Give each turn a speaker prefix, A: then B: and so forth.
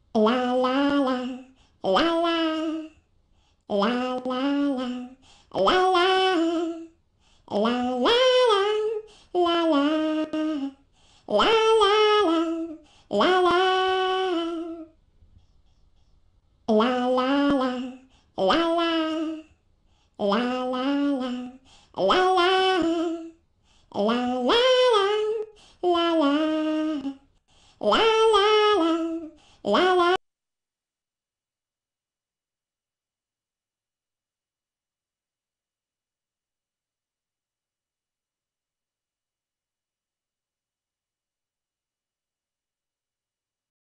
A: La la la, la la, la la la, la la, la la la, la la, la la la, la la, la la la, la la, la la la, la la, la la la, la la, la